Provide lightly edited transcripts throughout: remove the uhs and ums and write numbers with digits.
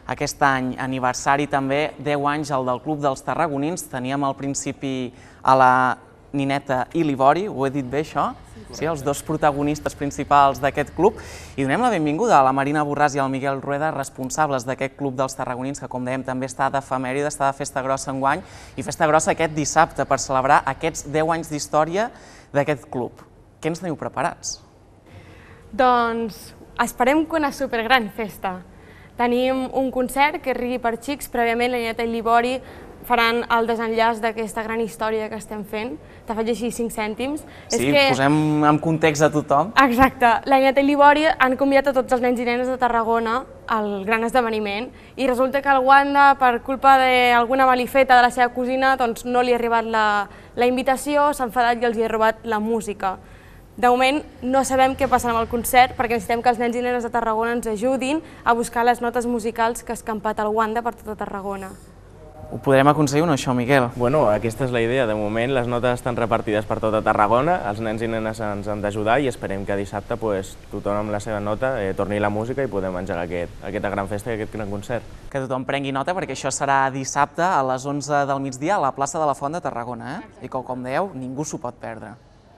aquest any aniversari també, 10 anys el del Club dels Tarragonins. Teníem al principi a la Nineta i l'Ivori, ho he dit bé això? Sí, els dos protagonistes principals d'aquest club. I donem la benvinguda a la Marina Borràs i al Miguel Rueda, responsables d'aquest Club dels Tarragonins, que com dèiem també està d'efemèride, està de festa grossa enguany, i festa grossa aquest dissabte per celebrar aquests 10 anys d'història d'aquest club. Què ens teniu preparats? Doncs esperem que una supergran festa. Tenim un concert que és Rigui per xics, prèviament la Nineta i l'Ivori faran el desenllaç d'aquesta gran història que estem fent. Te faig així 5 cèntims. Sí, posem en context a tothom. Exacte. La Nineta i l'Ivori han convidat a tots els nens i nenes de Tarragona al gran esdeveniment i resulta que el Wanda, per culpa d'alguna malifeta de la seva cosina, doncs no li ha arribat la invitació, s'ha enfadat i els hi ha robat la música. De moment no sabem què passarà amb el concert perquè necessitem que els nens i nenes de Tarragona ens ajudin a buscar les notes musicals que ha escampat el Wanda per tota Tarragona. Ho podrem aconseguir o no, això, Miquel? Bueno, aquesta és la idea. De moment les notes estan repartides per tota Tarragona, els nens i nenes ens han d'ajudar i esperem que dissabte tothom amb la seva nota torni la música i podem engegar aquesta gran festa i aquest gran concert. Que tothom prengui nota perquè això serà dissabte a les 11 del migdia a la plaça de la Font de Tarragona, i com dèieu, ningú s'ho pot perdre.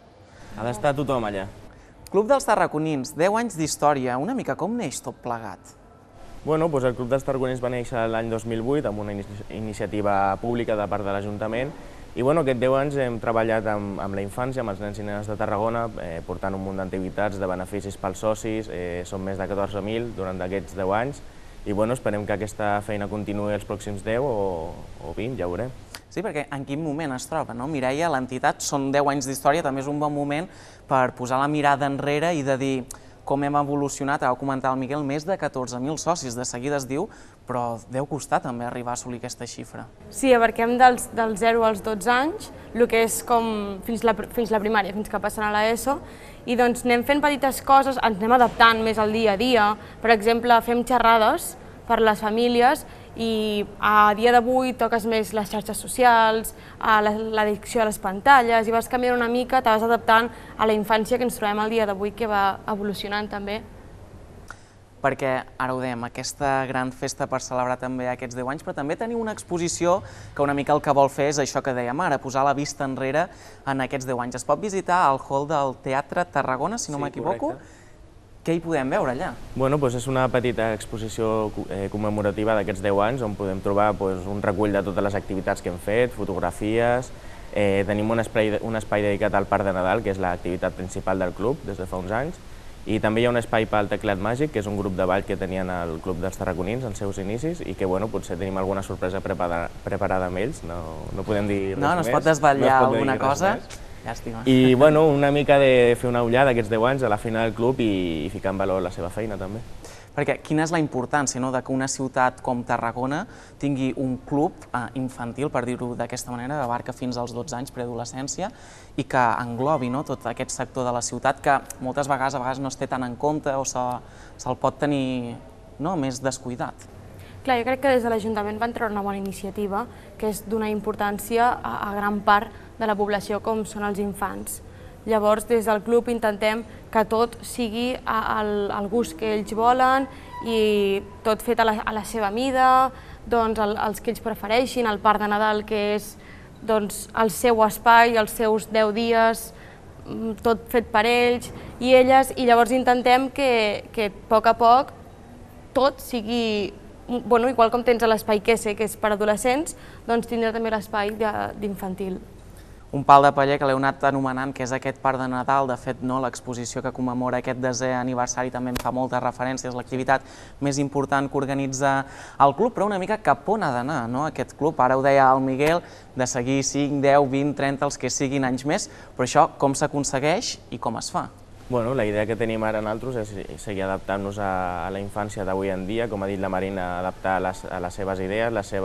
Ha d'estar tothom allà. Club dels Tarragonins, 10 anys d'història, una mica com neix tot plegat? Bueno, el Club dels Tarragonins va néixer l'any 2008 amb una iniciativa pública de part de l'Ajuntament i aquests 10 anys hem treballat amb la infància, amb els nens i nenes de Tarragona, portant un munt d'activitats, de beneficis pels socis, són més de 14.000 durant aquests 10 anys i esperem que aquesta feina continuï els pròxims 10 o 20, ja ho veurem. Sí, perquè en quin moment es troba, no? Mireia, l'entitat, són 10 anys d'història, també és un bon moment per posar la mirada enrere i de dir com hem evolucionat, ha comentat el Miquel, més de 14.000 socis, de seguida es diu, però deu costar també arribar a assolir aquesta xifra. Sí, abarquem dels 0 als 12 anys, el que és com fins la primària, fins que passen a l'ESO, i doncs anem fent petites coses, ens anem adaptant més al dia a dia. Per exemple, fem xerrades per les famílies i a dia d'avui toques més les xarxes socials, l'addicció a les pantalles i vas canviant una mica, te vas adaptant a la infància que ens trobem al dia d'avui que va evolucionant també. Perquè, ara ho dèiem, aquesta gran festa per celebrar també aquests 10 anys, però també teniu una exposició que una mica el que vol fer és això que dèiem ara, posar la vista enrere en aquests 10 anys. Es pot visitar al hall del Teatre Tarragona, si no m'equivoco. Què hi podem veure allà? És una petita exposició commemorativa d'aquests 10 anys on podem trobar un recull de totes les activitats que hem fet, fotografies, tenim un espai dedicat al Parc de Nadal, que és l'activitat principal del club des de fa uns anys, i també hi ha un espai pel Teclat Màgic, que és un grup de ball que tenien al Club dels Tarragonins als seus inicis i que potser tenim alguna sorpresa preparada amb ells, no podem dir res més. No es pot desvetllar alguna cosa? Llàstima. I una mica de fer una ullada aquests 10 anys a la feina del club i ficar en valor la seva feina també. Perquè quina és la importància de que una ciutat com Tarragona tingui un club infantil, per dir-ho d'aquesta manera, que abarca fins als 12 anys, preadolescència, i que englobi tot aquest sector de la ciutat que moltes vegades no es té tant en compte o se'l pot tenir més descuidat. Clar, jo crec que des de l'Ajuntament van treure una bona iniciativa, que és donar importància a gran part de la població com són els infants. Llavors, des del club intentem que tot sigui al gust que ells volen i tot fet a la seva mida, els que ells prefereixin, el Parc de Nadal, que és el seu espai, els seus 10 dies, tot fet per ells i elles, i llavors intentem que a poc tot sigui, igual com tens l'espai QS, que és per adolescents, doncs tindrà també l'espai d'infantil. Un pal de paller que l'heu anat anomenant, que és aquest Parc de Nadal. De fet, l'exposició que commemora aquest 10è aniversari també en fa moltes referències, l'activitat més important que organitza el club, però una mica cap on ha d'anar aquest club. Ara ho deia el Miguel, de seguir 5, 10, 20, 30, els que siguin anys més, però això com s'aconsegueix i com es fa? La idea que tenim ara nosaltres és seguir adaptant-nos a la infància d'avui en dia, com ha dit la Marina, adaptar a les seves idees,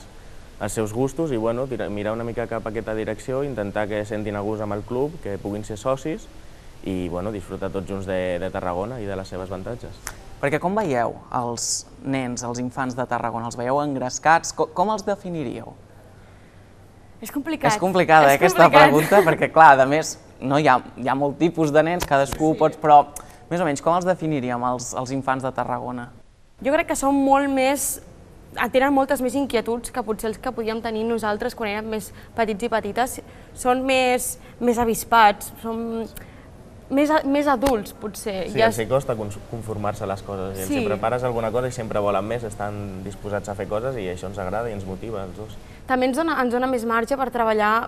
els seus gustos i mirar una mica cap a aquesta direcció, intentar que sentin a gust amb el club, que puguin ser socis i disfrutar tots junts de Tarragona i de les seves avantatges. Perquè com veieu els nens, els infants de Tarragona? Els veieu engrescats? Com els definiríeu? És complicat. És complicada aquesta pregunta perquè, clar, a més, hi ha molt tipus de nens, cadascú pots, però més o menys com els definiríem els infants de Tarragona? Jo crec que són molt més tenen moltes més inquietuds que potser els que podíem tenir nosaltres quan érem més petits i petites. Són més avispats, són més adults, potser. Sí, els costa conformar-se a les coses. Si els prepares alguna cosa i sempre volen més, estan disposats a fer coses i això ens agrada i ens motiva als dos. També ens dona més marge per treballar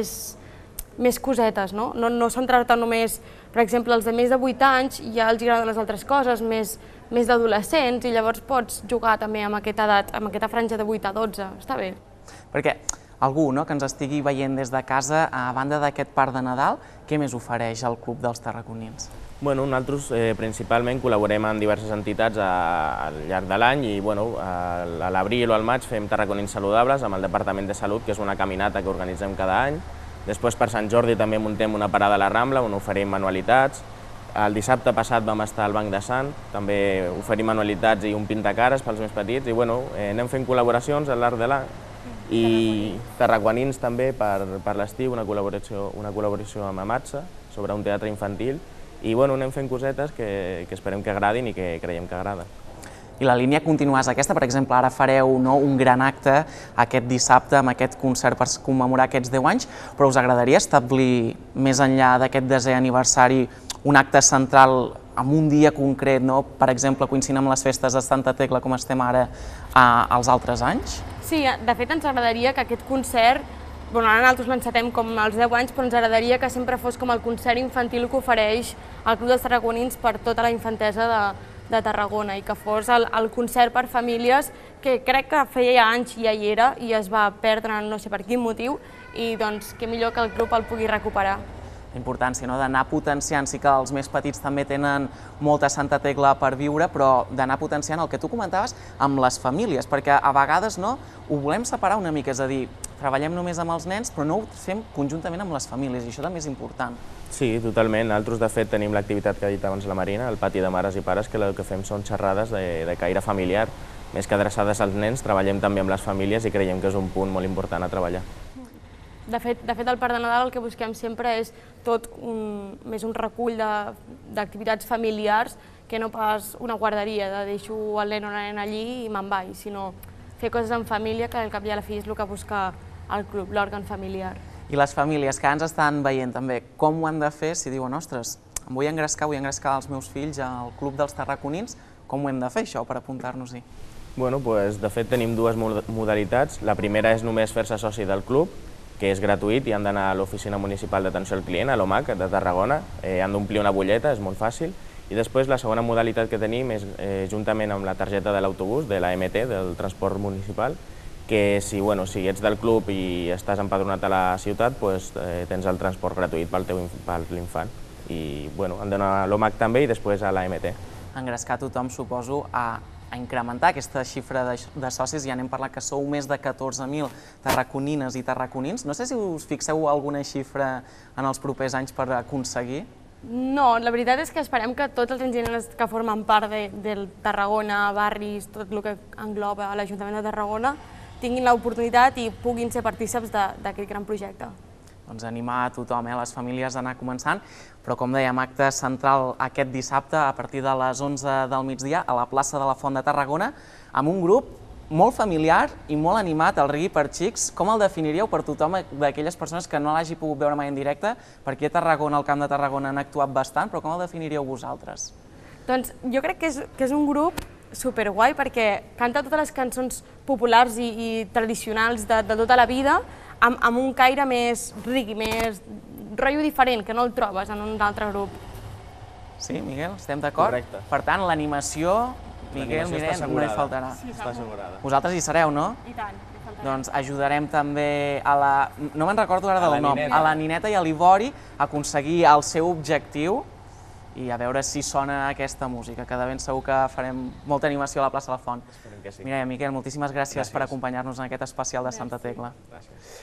més cosetes, no? No centrar-te només, per exemple, els de més de 8 anys ja els agraden les altres coses, més d'adolescents, i llavors pots jugar també amb aquesta edat, amb aquesta franja de 8 a 12, està bé. Perquè algú que ens estigui veient des de casa, a banda d'aquest parc de Nadal, què més ofereix el Club dels Tarraconins? Bueno, nosaltres principalment col·laborem amb diverses entitats al llarg de l'any i a l'abril o al maig fem Tarraconins Saludables amb el Departament de Salut, que és una caminata que organitzem cada any. Després per Sant Jordi també muntem una parada a la Rambla on oferim manualitats. El dissabte passat vam estar al Banc de Sant, també oferim manualitats i un pintacares pels més petits i anem fent col·laboracions al llarg de l'any. I Tarraconins també per l'estiu, una col·laboració amb Amatsa sobre un teatre infantil i anem fent cosetes que esperem que agradin i que creiem que agraden. I la línia continua és aquesta, per exemple, ara fareu un gran acte aquest dissabte amb aquest concert per commemorar aquests 10 anys, però us agradaria establir més enllà d'aquest 10è aniversari un acte central en un dia concret, per exemple, coincidint amb les festes de Santa Tecla com estem ara als altres anys? Sí, de fet ens agradaria que aquest concert, ara nosaltres l'encetem com als 10 anys, però ens agradaria que sempre fos com el concert infantil que ofereix el Club dels Tarraconins per tota la infantesa de Tarragona i que fos el concert per famílies que crec que feia anys ja hi era i es va perdre no sé per quin motiu i doncs que millor que el club el pugui recuperar. La importància d'anar potenciant, sí que els més petits també tenen molta Santa Tecla per viure, però d'anar potenciant el que tu comentaves amb les famílies, perquè a vegades ho volem separar una mica, és a dir, treballem només amb els nens, però no ho fem conjuntament amb les famílies, i això també és important. Sí, totalment. Nosaltres, de fet, tenim l'activitat que ha dit abans la Marina, el pati de mares i pares, que el que fem són xerrades de caire familiar. Més que adreçades als nens, treballem també amb les famílies i creiem que és un punt molt important a treballar. De fet, al Parc de Nadal el que busquem sempre és tot més un recull d'activitats familiars que no pas una guarderia, de deixo el nen o la nena allí i me'n vaig, sinó fer coses en família, que al cap i a la fi és el que busca el club, l'òrgan familiar. I les famílies que ens estan veient també, com ho han de fer si diuen, ostres, em vull engrescar els meus fills al Club dels Tarraconins, com ho hem de fer això per apuntar-nos-hi? De fet tenim dues modalitats. La primera és només fer-se soci del club, que és gratuït i han d'anar a l'Oficina Municipal d'Atenció al Client, a l'OMAC de Tarragona, han d'omplir una butlleta, és molt fàcil, i després la segona modalitat que tenim és juntament amb la targeta de l'autobús, de l'AMT, del transport municipal, que si ets del club i estàs empadronat a la ciutat, tens el transport gratuït per l'infant. I han d'anar a l'OMAC també i després a l'AMT. Engrescar tothom, suposo, a incrementar aquesta xifra de socis, ja n'hem parlat que sou més de 14.000 tarraconines i tarraconins. No sé si us fixeu alguna xifra en els propers anys per aconseguir? No, la veritat és que esperem que tots els enginyers que formen part del Tarragona, barris, tot el que engloba l'Ajuntament de Tarragona, tinguin l'oportunitat i puguin ser partícips d'aquest gran projecte. Doncs animar a tothom, les famílies a anar començant, però com dèiem, acte central aquest dissabte a partir de les 11 del migdia a la plaça de la Font de Tarragona, amb un grup molt familiar i molt animat, el Reggae per Xics. Com el definiríeu per tothom, d'aquelles persones que no l'hagi pogut veure mai en directe? Perquè a Tarragona, al Camp de Tarragona, han actuat bastant, però com el definiríeu vosaltres? Doncs jo crec que és un grup superguai perquè canta totes les cançons populars i tradicionals de tota la vida amb un caire més reggae, més rotllo diferent, que no el trobes en un altre grup. Sí, Miguel, estem d'acord? Correcte. Per tant, l'animació, Miguel, Miret, no hi faltarà. Està assegurada. Vosaltres hi sereu, no? I tant, hi faltarà. Doncs ajudarem també a la... No me'n recordo ara del nom. A la Nineta i a l'Ivori a aconseguir el seu objectiu i a veure si sona aquesta música, que de ben segur que farem molta animació a la plaça de la Font. Esperem que sí. Mireia, Miquel, moltíssimes gràcies per acompanyar-nos en aquest especial de Santa Tecla. Gràcies.